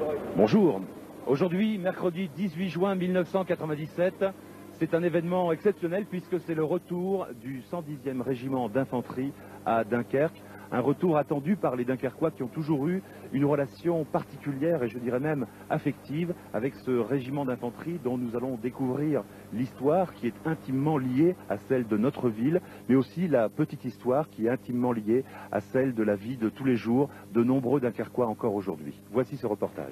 Bonjour. Aujourd'hui, mercredi 18 juin 1997, c'est un événement exceptionnel puisque c'est le retour du 110e régiment d'infanterie à Dunkerque. Un retour attendu par les Dunkerquois qui ont toujours eu une relation particulière et je dirais même affective avec ce régiment d'infanterie dont nous allons découvrir l'histoire qui est intimement liée à celle de notre ville, mais aussi la petite histoire qui est intimement liée à celle de la vie de tous les jours de nombreux Dunkerquois encore aujourd'hui. Voici ce reportage.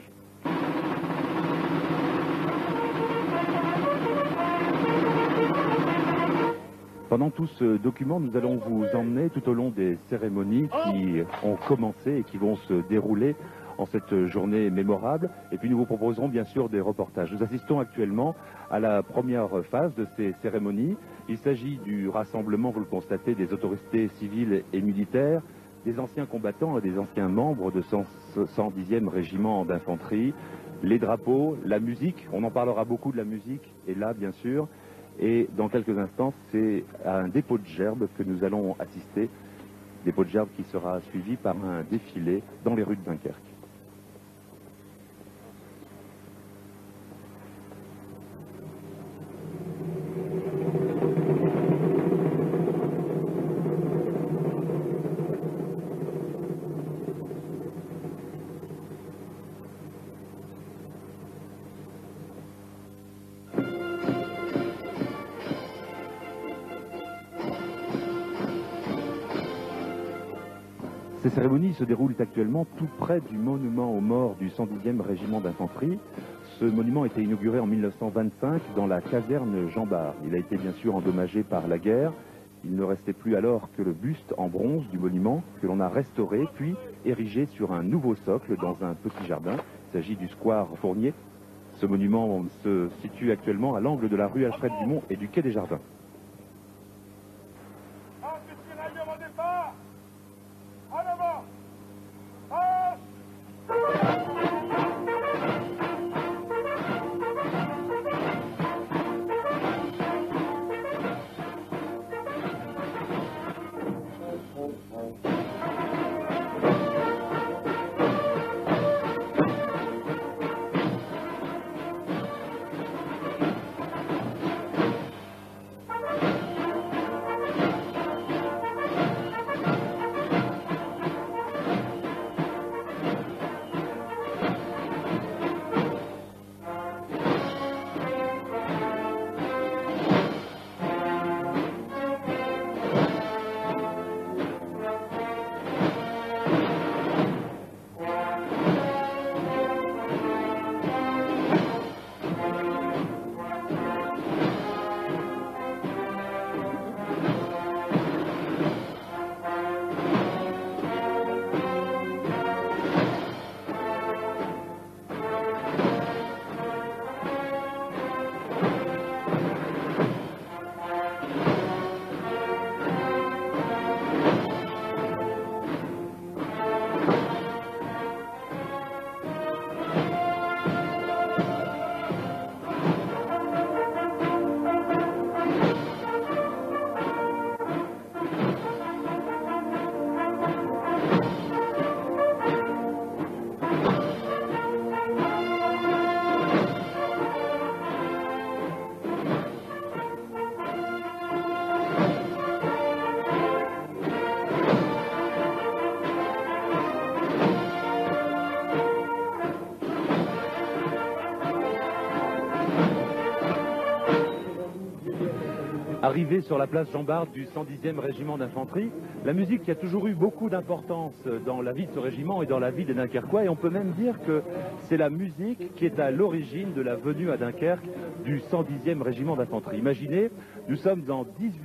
Pendant tout ce document, nous allons vous emmener tout au long des cérémonies qui ont commencé et qui vont se dérouler en cette journée mémorable. Et puis nous vous proposerons bien sûr des reportages. Nous assistons actuellement à la première phase de ces cérémonies. Il s'agit du rassemblement, vous le constatez, des autorités civiles et militaires, des anciens combattants et des anciens membres de 110e régiment d'infanterie, les drapeaux, la musique. On en parlera beaucoup de la musique, et là bien sûr. Et dans quelques instants, c'est à un dépôt de gerbes que nous allons assister. Dépôt de gerbes qui sera suivi par un défilé dans les rues de Dunkerque. Ces cérémonies se déroulent actuellement tout près du monument aux morts du 110e régiment d'infanterie. Ce monument a été inauguré en 1925 dans la caserne Jean Bart. Il a été bien sûr endommagé par la guerre. Il ne restait plus alors que le buste en bronze du monument que l'on a restauré puis érigé sur un nouveau socle dans un petit jardin. Il s'agit du square Fournier. Ce monument se situe actuellement à l'angle de la rue Alfred Dumont et du quai des Jardins. Arrivé sur la place Jean Bart du 110e régiment d'infanterie, la musique qui a toujours eu beaucoup d'importance dans la vie de ce régiment et dans la vie des Dunkerquois, et on peut même dire que c'est la musique qui est à l'origine de la venue à Dunkerque du 110e régiment d'infanterie. Imaginez, nous sommes en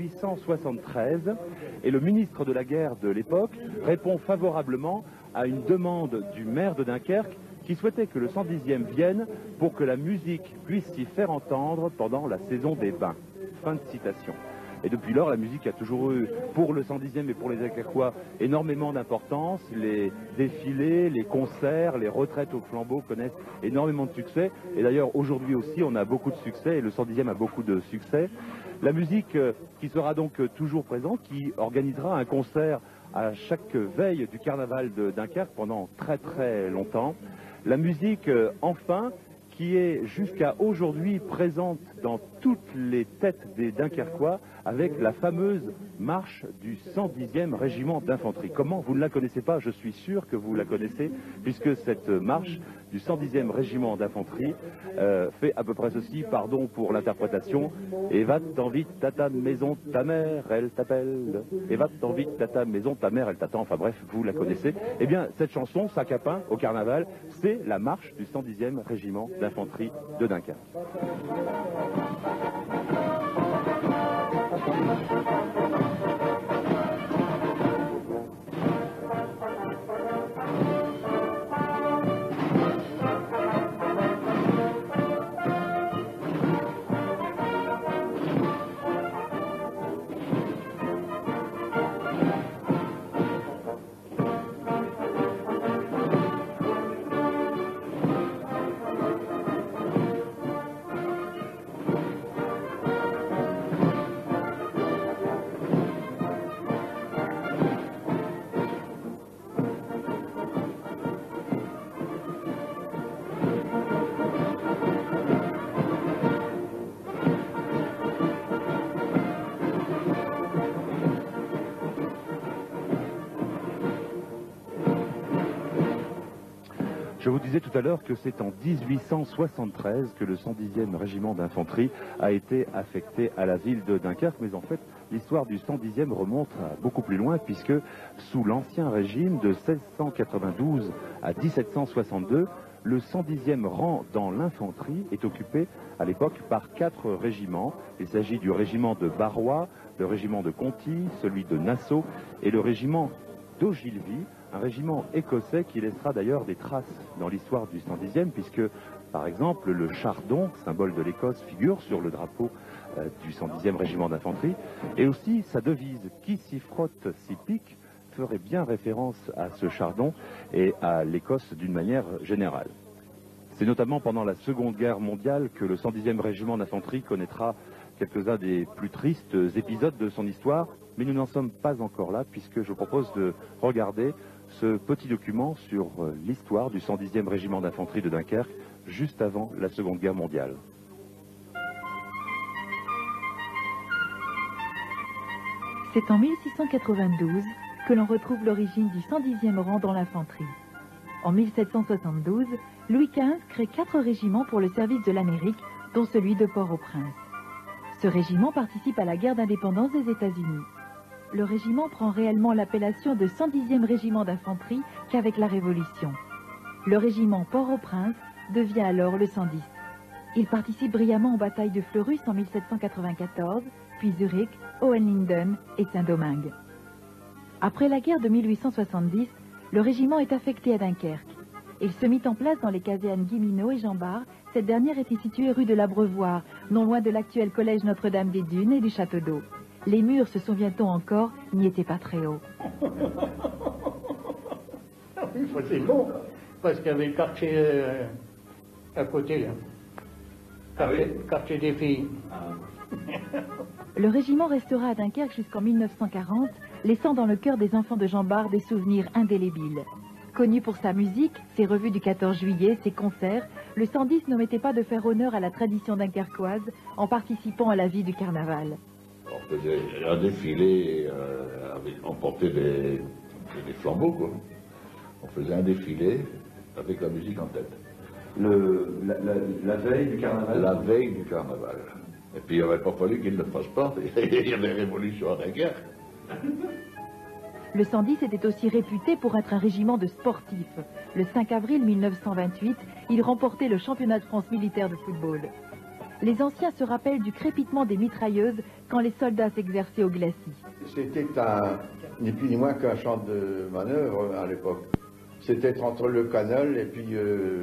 1873 et le ministre de la guerre de l'époque répond favorablement à une demande du maire de Dunkerque qui souhaitait que le 110e vienne pour que la musique puisse s'y faire entendre pendant la saison des bains. Fin de citation. Et depuis lors, la musique a toujours eu, pour le 110e et pour les Dunkerquois, énormément d'importance. Les défilés, les concerts, les retraites au flambeau connaissent énormément de succès. Et d'ailleurs, aujourd'hui aussi, on a beaucoup de succès et le 110e a beaucoup de succès. La musique qui sera donc toujours présente, qui organisera un concert à chaque veille du carnaval de Dunkerque pendant très très longtemps. La musique, enfin, qui est jusqu'à aujourd'hui présente dans toutes les têtes des Dunkerquois avec la fameuse marche du 110e régiment d'infanterie. Comment vous ne la connaissez pas? Je suis sûr que vous la connaissez, puisque cette marche du 110e régiment d'infanterie fait à peu près ceci, pardon pour l'interprétation. Et va-t'en vite, à ta maison, ta mère, elle t'appelle. Et va-t'en vite, à ta maison, ta mère, elle t'attend. Enfin bref, vous la connaissez. Eh bien, cette chanson, Sac à pain, au carnaval, c'est la marche du 110e régiment d'infanterie de Dunkerque. Je vous disais tout à l'heure que c'est en 1873 que le 110e régiment d'infanterie a été affecté à la ville de Dunkerque, mais en fait l'histoire du 110e remonte à beaucoup plus loin, puisque sous l'ancien régime de 1692 à 1762, le 110e rang dans l'infanterie est occupé à l'époque par 4 régiments. Il s'agit du régiment de Barrois, le régiment de Conty, celui de Nassau et le régiment d'Ogilvy, un régiment écossais qui laissera d'ailleurs des traces dans l'histoire du 110e, puisque, par exemple, le chardon, symbole de l'Écosse, figure sur le drapeau du 110e régiment d'infanterie, et aussi sa devise « Qui s'y frotte, s'y pique » ferait bien référence à ce chardon et à l'Écosse d'une manière générale. C'est notamment pendant la Seconde Guerre mondiale que le 110e régiment d'infanterie connaîtra quelques-uns des plus tristes épisodes de son histoire, mais nous n'en sommes pas encore là, puisque je vous propose de regarder ce petit document sur l'histoire du 110e régiment d'infanterie de Dunkerque, juste avant la Seconde Guerre mondiale. C'est en 1692 que l'on retrouve l'origine du 110e rang dans l'infanterie. En 1772, Louis XV crée 4 régiments pour le service de l'Amérique, dont celui de Port-au-Prince. Ce régiment participe à la guerre d'indépendance des États-Unis. Le régiment prend réellement l'appellation de 110e régiment d'infanterie qu'avec la Révolution. Le régiment Port-au-Prince devient alors le 110. Il participe brillamment aux batailles de Fleurus en 1794, puis Zurich, Hohenlinden et Saint-Domingue. Après la guerre de 1870, le régiment est affecté à Dunkerque. Il se mit en place dans les casernes Guilleminot et Jean Bart. Cette dernière était située rue de l'Abreuvoir, non loin de l'actuel collège Notre-Dame des Dunes et du Château d'Eau. Les murs, se souvient-on encore, n'y étaient pas très hauts. Oui, c'est bon, parce qu'il y avait le quartier à côté, là. Quartier des filles. Le régiment restera à Dunkerque jusqu'en 1940, laissant dans le cœur des enfants de Jean Bart des souvenirs indélébiles. Connu pour sa musique, ses revues du 14 juillet, ses concerts, le 110 n'omettait pas de faire honneur à la tradition dunkerquoise en participant à la vie du carnaval. On faisait un défilé, on portait des flambeaux, quoi. On faisait un défilé avec la musique en tête. La veille du carnaval? La veille du carnaval. Et puis il n'aurait pas fallu qu'il ne le fasse pas. Il y avait révolution à Dunkerque. Le 110 était aussi réputé pour être un régiment de sportifs. Le 5 avril 1928, il remportait le championnat de France militaire de football. Les anciens se rappellent du crépitement des mitrailleuses quand les soldats s'exerçaient au glacis. C'était ni plus ni moins qu'un champ de manœuvre à l'époque. C'était entre le canal et puis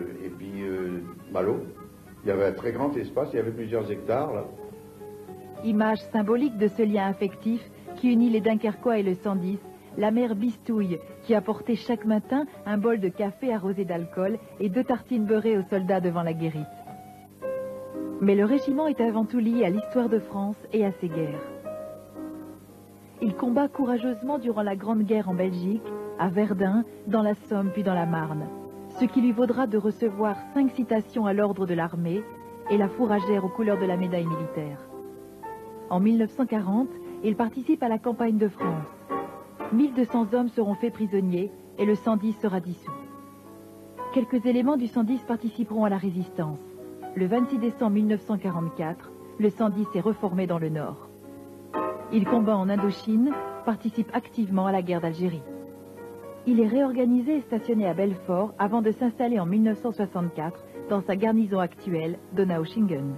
Malo. Il y avait un très grand espace, il y avait plusieurs hectares là. Image symbolique de ce lien affectif qui unit les Dunkerquois et le 110, la mère Bistouille qui apportait chaque matin un bol de café arrosé d'alcool et 2 tartines beurrées aux soldats devant la guérite. Mais le régiment est avant tout lié à l'histoire de France et à ses guerres. Il combat courageusement durant la Grande Guerre en Belgique, à Verdun, dans la Somme puis dans la Marne. ce qui lui vaudra de recevoir 5 citations à l'ordre de l'armée et la fourragère aux couleurs de la médaille militaire. En 1940, il participe à la campagne de France. 1200 hommes seront faits prisonniers et le 110 sera dissous. Quelques éléments du 110 participeront à la résistance. Le 26 décembre 1944, le 110 est reformé dans le Nord. Il combat en Indochine, participe activement à la guerre d'Algérie. Il est réorganisé et stationné à Belfort avant de s'installer en 1964 dans sa garnison actuelle, Donaueschingen.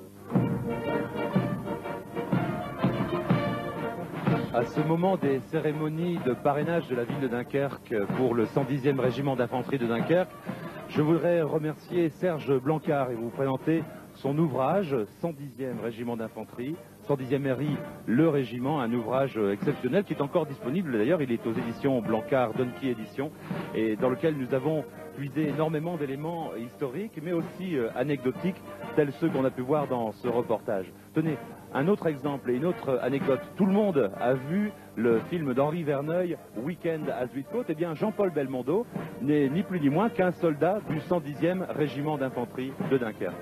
À ce moment des cérémonies de parrainage de la ville de Dunkerque pour le 110e régiment d'infanterie de Dunkerque, je voudrais remercier Serge Blancard et vous présenter son ouvrage 110e régiment d'infanterie, 110e RI, le régiment, un ouvrage exceptionnel qui est encore disponible. D'ailleurs, il est aux éditions Blancard, Donkey Édition, et dans lequel nous avons puisé énormément d'éléments historiques, mais aussi anecdotiques, tels ceux qu'on a pu voir dans ce reportage. Tenez, un autre exemple et une autre anecdote. Tout le monde a vu le film d'Henri Verneuil, Weekend à Zuidcote. Eh bien, Jean-Paul Belmondo n'est ni plus ni moins qu'un soldat du 110e régiment d'infanterie de Dunkerque.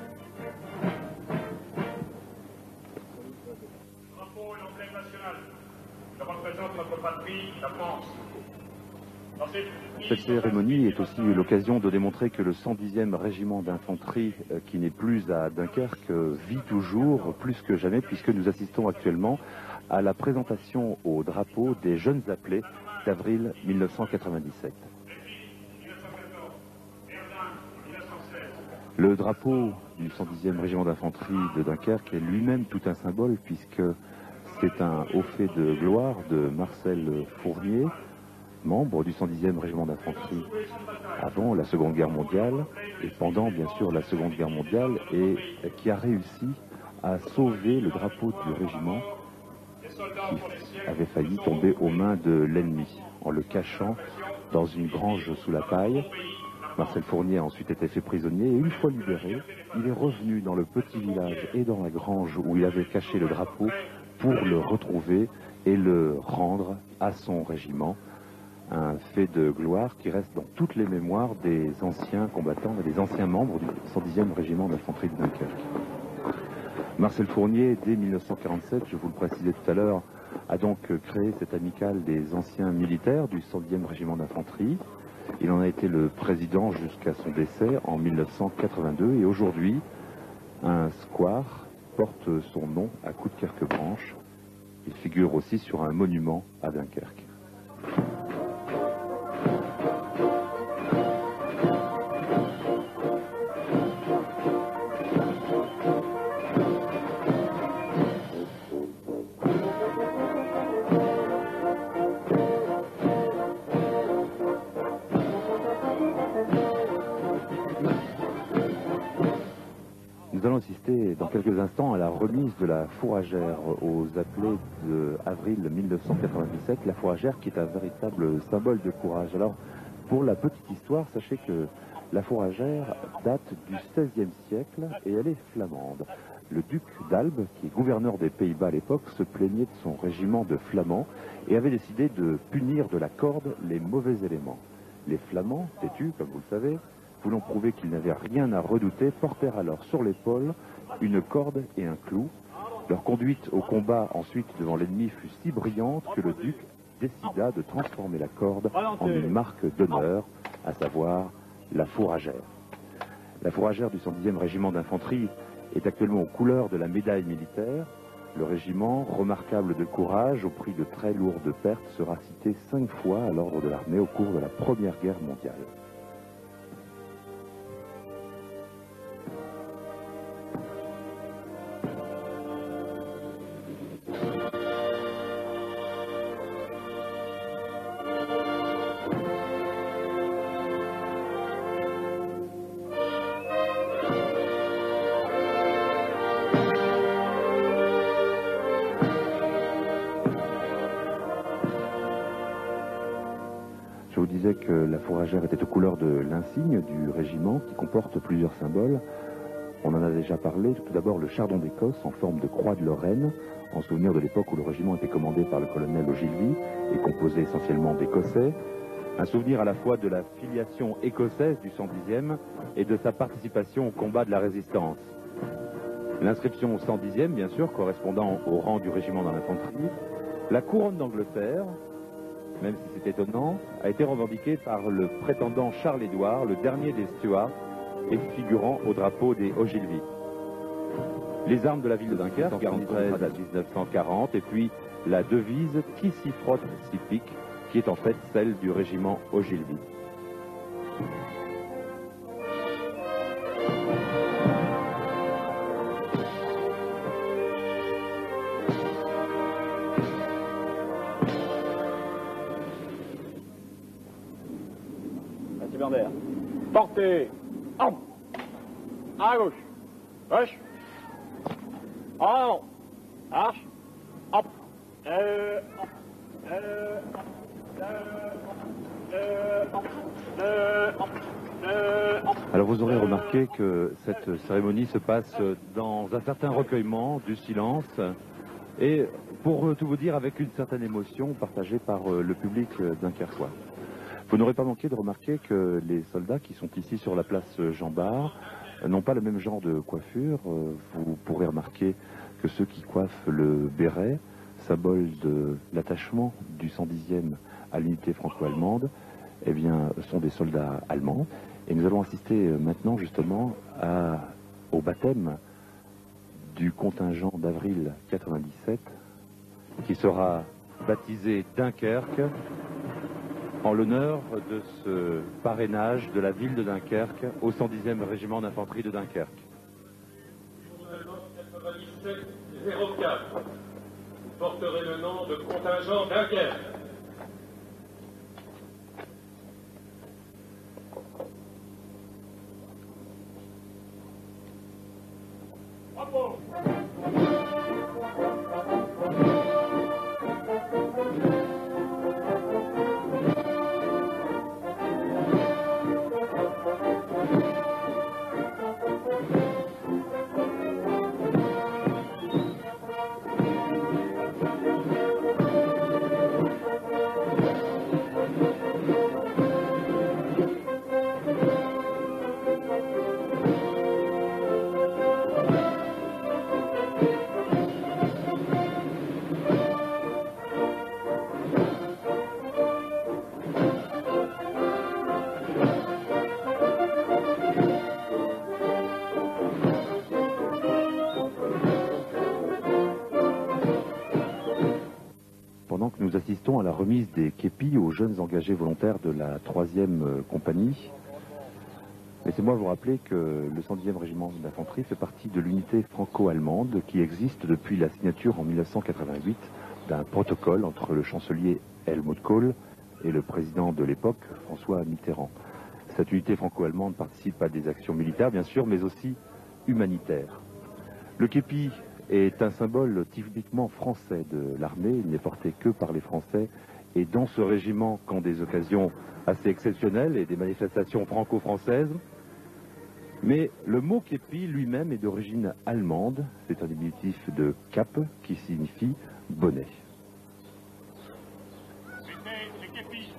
Je représente notre patrie, la France. Cette cérémonie est aussi l'occasion de démontrer que le 110e régiment d'infanterie, qui n'est plus à Dunkerque, vit toujours plus que jamais, puisque nous assistons actuellement à la présentation au drapeau des jeunes appelés d'avril 1997. Le drapeau du 110e régiment d'infanterie de Dunkerque est lui-même tout un symbole, puisque c'est un haut fait de gloire de Marcel Fournier, membre du 110e régiment d'infanterie avant la Seconde Guerre mondiale et pendant bien sûr la Seconde Guerre mondiale, et qui a réussi à sauver le drapeau du régiment qui avait failli tomber aux mains de l'ennemi en le cachant dans une grange sous la paille. Marcel Fournier a ensuite été fait prisonnier et une fois libéré, il est revenu dans le petit village et dans la grange où il avait caché le drapeau pour le retrouver et le rendre à son régiment. Un fait de gloire qui reste dans toutes les mémoires des anciens combattants et des anciens membres du 110e régiment d'infanterie de Dunkerque. Marcel Fournier, dès 1947, je vous le précisais tout à l'heure, a donc créé cette amicale des anciens militaires du 110e régiment d'infanterie. Il en a été le président jusqu'à son décès en 1982 et aujourd'hui, un square porte son nom à Coudekerque-Branche. Il figure aussi sur un monument à Dunkerque. Nous allons assister dans quelques instants à la remise de la fourragère aux appelés d'avril 1997. La fourragère qui est un véritable symbole de courage. Alors, pour la petite histoire, sachez que la fourragère date du XVIe siècle et elle est flamande. Le duc d'Albe, qui est gouverneur des Pays-Bas à l'époque, se plaignait de son régiment de flamands et avait décidé de punir de la corde les mauvais éléments. Les flamands, têtus, comme vous le savez, voulant prouver qu'ils n'avaient rien à redouter, portèrent alors sur l'épaule une corde et un clou. Leur conduite au combat ensuite devant l'ennemi fut si brillante que le duc décida de transformer la corde en une marque d'honneur, à savoir la fourragère. La fourragère du 110e régiment d'infanterie est actuellement aux couleurs de la médaille militaire. Le régiment, remarquable de courage au prix de très lourdes pertes, sera cité 5 fois à l'ordre de l'armée au cours de la Première Guerre mondiale. Je vous disais que la fourragère était aux couleurs de l'insigne du régiment qui comporte plusieurs symboles. On en a déjà parlé. Tout d'abord le chardon d'Écosse en forme de croix de Lorraine, en souvenir de l'époque où le régiment était commandé par le colonel Ogilvy et composé essentiellement d'Écossais. Un souvenir à la fois de la filiation écossaise du 110e et de sa participation au combat de la résistance. L'inscription au 110e, bien sûr, correspondant au rang du régiment dans l'infanterie. La couronne d'Angleterre, même si c'est étonnant, a été revendiquée par le prétendant Charles-Édouard, le dernier des Stuarts, et figurant au drapeau des Ogilvy. Les armes de la ville de Dunkerque, 1913 à 1940, et puis la devise « Qui s'y frotte s'y pique », qui est en fait celle du régiment Ogilvy. Portez. Hop. À gauche. Gauche. En avant. Marche. Hop. Alors vous aurez remarqué que cette cérémonie se passe dans un certain recueillement, du silence, et pour tout vous dire avec une certaine émotion partagée par le public dunkerquois. Vous n'aurez pas manqué de remarquer que les soldats qui sont ici sur la place Jean-Bart n'ont pas le même genre de coiffure. Vous pourrez remarquer que ceux qui coiffent le béret, symbole de l'attachement du 110e à l'unité franco-allemande, eh bien, sont des soldats allemands. Et nous allons assister maintenant justement au baptême du contingent d'avril 97 qui sera baptisé Dunkerque en l'honneur de ce parrainage de la ville de Dunkerque au 110e régiment d'infanterie de Dunkerque. 97-04 porterait le nom de contingent Dunkerque. Bravo. Pendant que nous assistons à la remise des képis aux jeunes engagés volontaires de la 3e compagnie, laissez-moi vous rappeler que le 110e régiment d'infanterie fait partie de l'unité franco-allemande qui existe depuis la signature en 1988 d'un protocole entre le chancelier Helmut Kohl et le président de l'époque, François Mitterrand. Cette unité franco-allemande participe à des actions militaires, bien sûr, mais aussi humanitaires. Le képi est un symbole typiquement français de l'armée. Il n'est porté que par les Français. Et dans ce régiment, quand des occasions assez exceptionnelles et des manifestations franco-françaises. Mais le mot képi lui-même est d'origine allemande. C'est un diminutif de cap qui signifie bonnet. C'était les képis.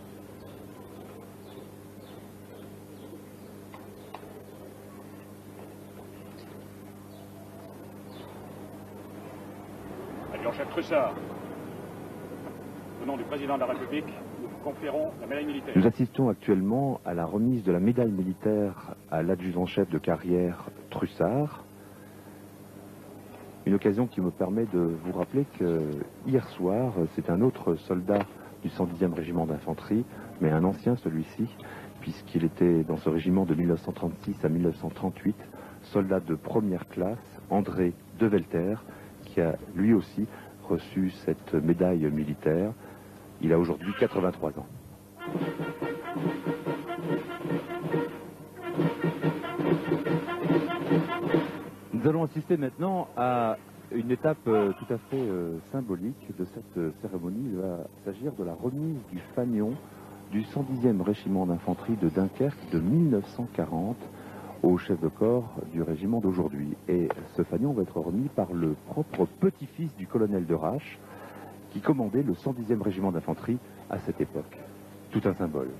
Adjudant-chef Trussard, au nom du président de la République, nous vous conférons la médaille militaire. Nous assistons actuellement à la remise de la médaille militaire à l'adjudant-chef de carrière Trussard. Une occasion qui me permet de vous rappeler que hier soir, c'est un autre soldat du 110e régiment d'infanterie, mais un ancien celui-ci, puisqu'il était dans ce régiment de 1936 à 1938, soldat de première classe, André Develter, qui a lui aussi reçu cette médaille militaire. Il a aujourd'hui 83 ans. Nous allons assister maintenant à une étape tout à fait symbolique de cette cérémonie. Il va s'agir de la remise du fanion du 110e régiment d'infanterie de Dunkerque de 1940 au chef de corps du régiment d'aujourd'hui. Et ce fanion va être remis par le propre petit-fils du colonel de Rache, qui commandait le 110e régiment d'infanterie à cette époque. tout un symbole.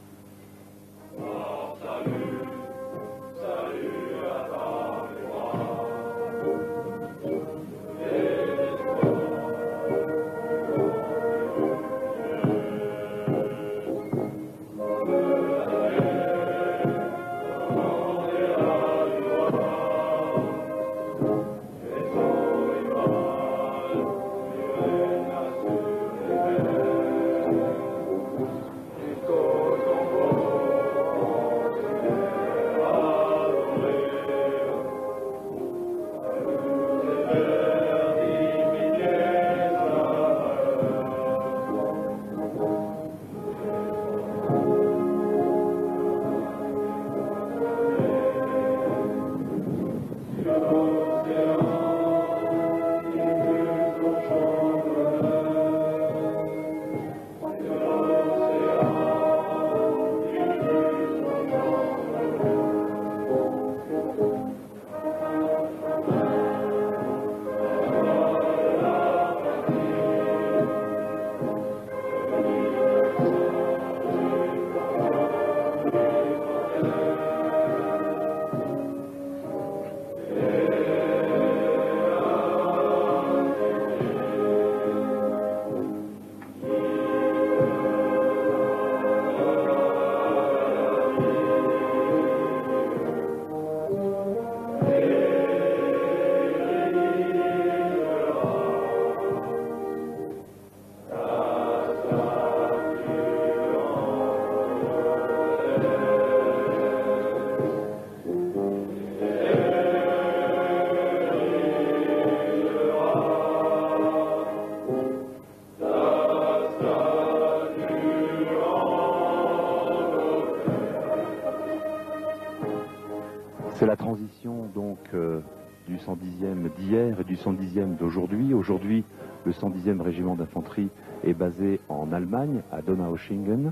C'est la transition donc du 110e d'hier et du 110e d'aujourd'hui. Aujourd'hui, le 110e régiment d'infanterie est basé en Allemagne, à Donaueschingen.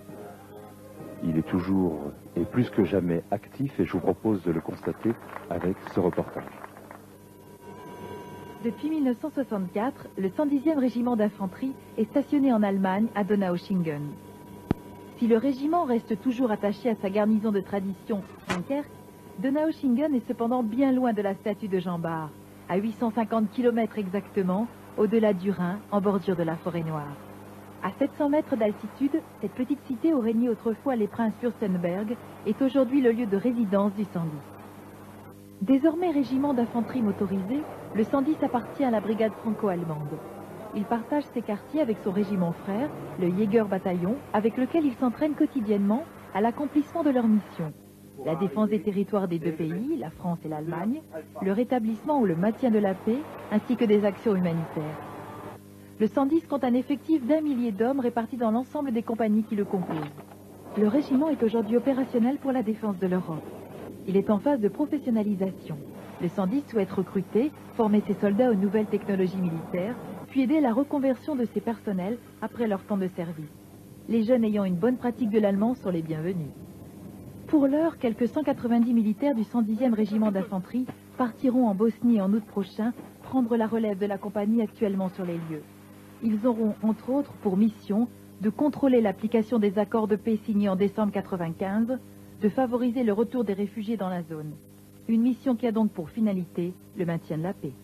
Il est toujours et plus que jamais actif et je vous propose de le constater avec ce reportage. Depuis 1964, le 110e régiment d'infanterie est stationné en Allemagne, à Donaueschingen. Si le régiment reste toujours attaché à sa garnison de tradition, Dunkerque, Donaueschingen est cependant bien loin de la statue de Jean Bart, à 850 km exactement, au-delà du Rhin, en bordure de la forêt noire. À 700 mètres d'altitude, cette petite cité où régnaient autrefois les princes Fürstenberg est aujourd'hui le lieu de résidence du 110. Désormais régiment d'infanterie motorisé, le 110 appartient à la brigade franco-allemande. Il partage ses quartiers avec son régiment frère, le Jägerbataillon, avec lequel il s'entraîne quotidiennement à l'accomplissement de leur mission. La défense des territoires des deux pays, la France et l'Allemagne, le rétablissement ou le maintien de la paix, ainsi que des actions humanitaires. Le 110 compte un effectif d'1 millier d'hommes répartis dans l'ensemble des compagnies qui le composent. Le régiment est aujourd'hui opérationnel pour la défense de l'Europe. Il est en phase de professionnalisation. Le 110 souhaite recruter, former ses soldats aux nouvelles technologies militaires, puis aider à la reconversion de ses personnels après leur temps de service. Les jeunes ayant une bonne pratique de l'allemand sont les bienvenus. Pour l'heure, quelques 190 militaires du 110e régiment d'infanterie partiront en Bosnie en août prochain prendre la relève de la compagnie actuellement sur les lieux. Ils auront, entre autres, pour mission de contrôler l'application des accords de paix signés en décembre 1995, de favoriser le retour des réfugiés dans la zone. Une mission qui a donc pour finalité le maintien de la paix.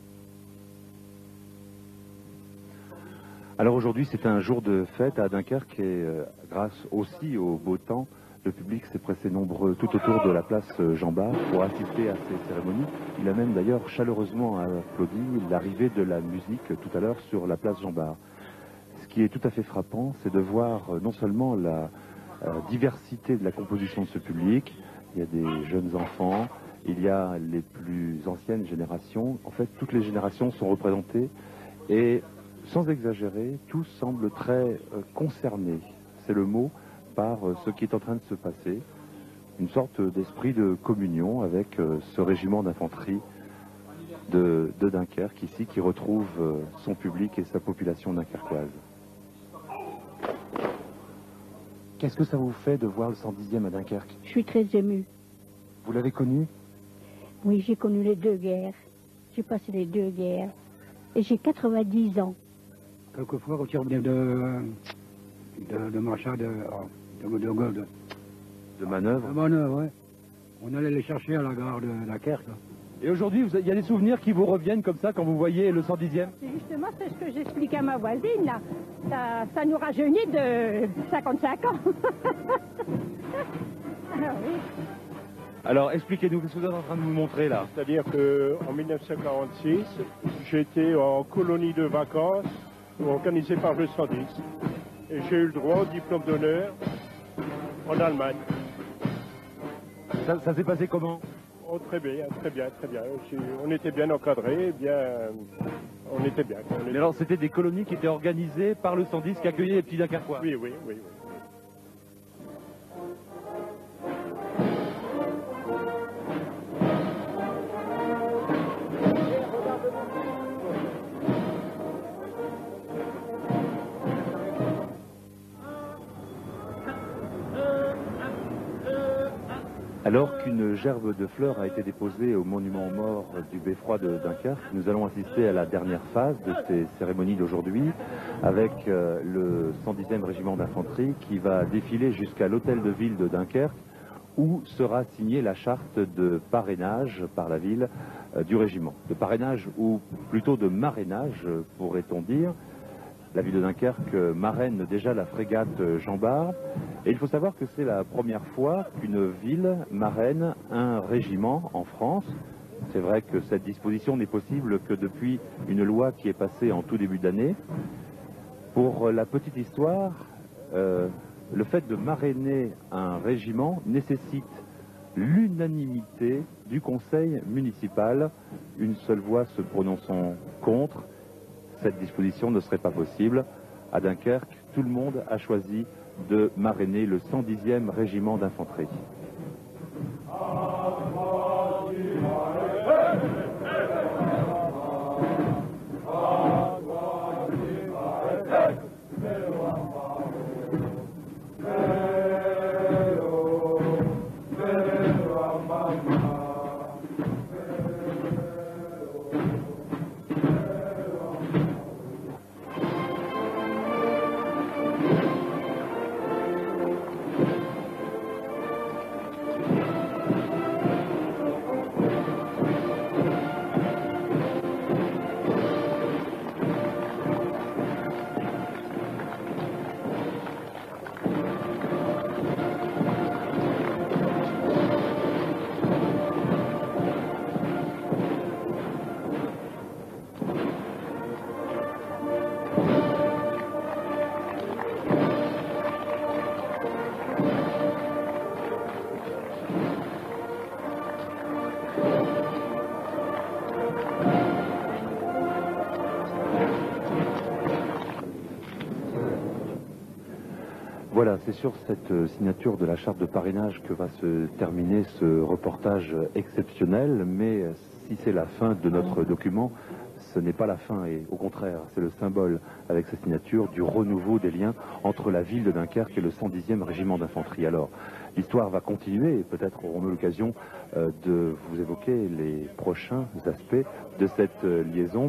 Alors aujourd'hui, c'est un jour de fête à Dunkerque et grâce aussi au beau temps, le public s'est pressé nombreux tout autour de la place Jean Bart pour assister à ces cérémonies. Il a même d'ailleurs chaleureusement applaudi l'arrivée de la musique tout à l'heure sur la place Jean Bart. Ce qui est tout à fait frappant, c'est de voir non seulement la diversité de la composition de ce public, il y a des jeunes enfants, il y a les plus anciennes générations, en fait toutes les générations sont représentées et sans exagérer, tous semblent très concernés, c'est le mot, par ce qui est en train de se passer, une sorte d'esprit de communion avec ce régiment d'infanterie de Dunkerque ici qui retrouve son public et sa population dunkerquoise. Qu'est-ce que ça vous fait de voir le 110e à Dunkerque? Je suis très émue. Vous l'avez connu? Oui, j'ai connu les deux guerres. J'ai passé les deux guerres. Et j'ai 90 ans. Quelquefois, quand il revenait de marcher De manœuvre. De manœuvre, ouais. On allait les chercher à la gare de Dunkerque. Et aujourd'hui, il y a des souvenirs qui vous reviennent comme ça quand vous voyez le 110e? Justement, c'est ce que j'explique à ma voisine, là. Ça nous rajeunit de 55 ans. Alors, oui. Alors, expliquez-nous, qu'est-ce que vous êtes en train de nous montrer là? C'est-à-dire qu'en 1946, j'étais en colonie de vacances organisée par le 110. Et j'ai eu le droit au diplôme d'honneur en Allemagne. Ça s'est passé comment? Oh, très bien, très bien, très bien. On était bien encadrés, on était bien. Mais alors, c'était des colonies qui étaient organisées par le 110 qui accueillaient les petits Dunkerquois? Oui, oui, oui, oui. Alors qu'une gerbe de fleurs a été déposée au monument aux morts du beffroi de Dunkerque, nous allons assister à la dernière phase de ces cérémonies d'aujourd'hui avec le 110e régiment d'infanterie qui va défiler jusqu'à l'hôtel de ville de Dunkerque où sera signée la charte de parrainage par la ville du régiment. De parrainage ou plutôt de marrainage pourrait-on dire. La ville de Dunkerque marraine déjà la frégate Jean Bart. Et il faut savoir que c'est la première fois qu'une ville marraine un régiment en France. C'est vrai que cette disposition n'est possible que depuis une loi qui est passée en tout début d'année. Pour la petite histoire, le fait de marrainer un régiment nécessite l'unanimité du conseil municipal, une seule voix se prononçant contre. Cette disposition ne serait pas possible. À Dunkerque, tout le monde a choisi de marrainer le 110e régiment d'infanterie. Voilà, c'est sur cette signature de la charte de parrainage que va se terminer ce reportage exceptionnel, mais si c'est la fin de notre document, ce n'est pas la fin, et au contraire, c'est le symbole, avec sa signature, du renouveau des liens entre la ville de Dunkerque et le 110e régiment d'infanterie. Alors, l'histoire va continuer, et peut-être aurons-nous l'occasion de vous évoquer les prochains aspects de cette liaison.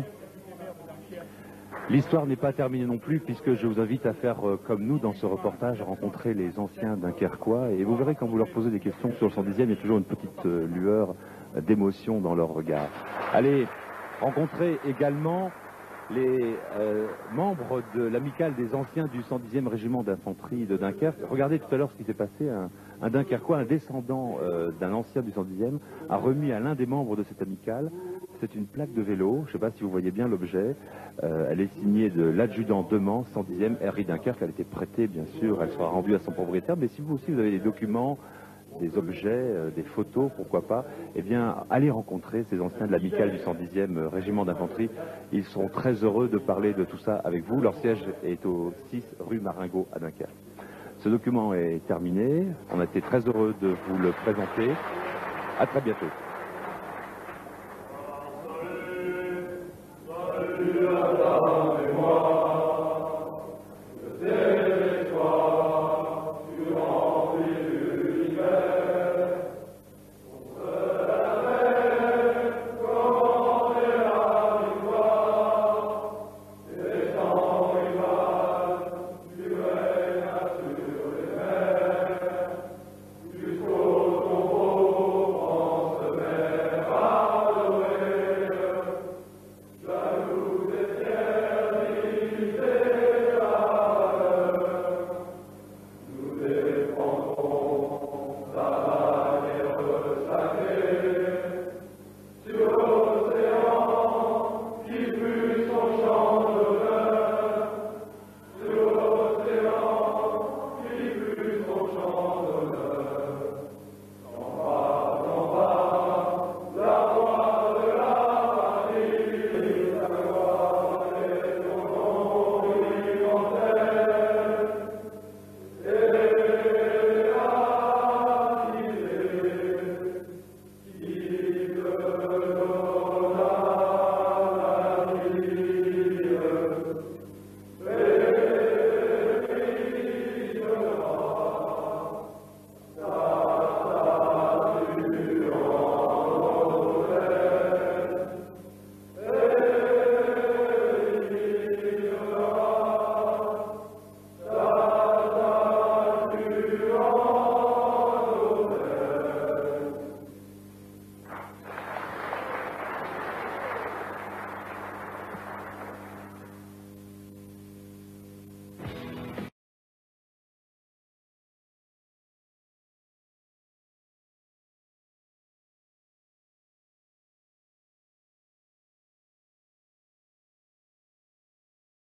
L'histoire n'est pas terminée non plus, puisque je vous invite à faire comme nous dans ce reportage, rencontrer les anciens Dunkerquois, et vous verrez quand vous leur posez des questions sur le 110e, il y a toujours une petite lueur d'émotion dans leur regard. Allez rencontrer également les membres de l'amicale des anciens du 110e régiment d'infanterie de Dunkerque. Regardez tout à l'heure ce qui s'est passé. Un Dunkerquois, un descendant d'un ancien du 110e, a remis à l'un des membres de cette amicale, c'est une plaque de vélo, je ne sais pas si vous voyez bien l'objet, elle est signée de l'adjudant de Mans, 110e RI Dunkerque, elle a été prêtée bien sûr, elle sera rendue à son propriétaire, mais si vous aussi vous avez des documents, des objets, des photos, pourquoi pas, eh bien, allez rencontrer ces anciens de l'amicale du 110e régiment d'infanterie. Ils seront très heureux de parler de tout ça avec vous. Leur siège est au 6 rue Maringot à Dunkerque. Ce document est terminé. On a été très heureux de vous le présenter. À très bientôt. Salut,